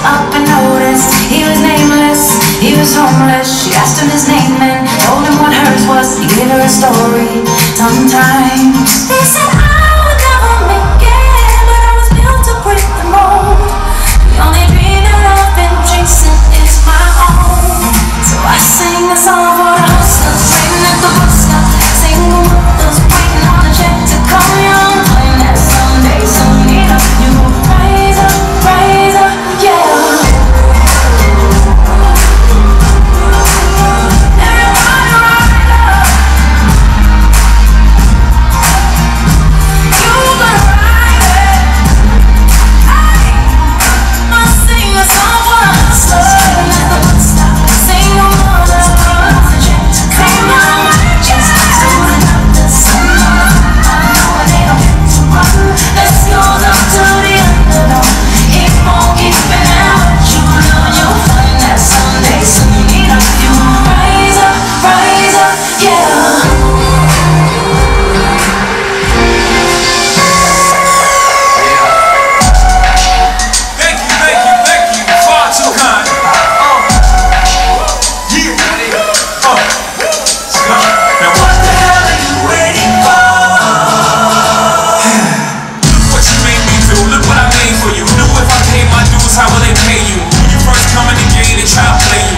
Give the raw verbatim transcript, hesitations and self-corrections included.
up and noticed he was nameless, he was homeless. She asked him his name and told him what hers was. He gave her a story. Sometimes they said I would never make it, but I was built to break the mold. The only dream that I've been chasing is my own. So I sing a song for the hustlers waiting at the bus stop, single mothers waiting on a check to come. Young, playing that someday soon need a new rise up, rise up, yeah. How will they pay you? When you first come in the game, they try to play you.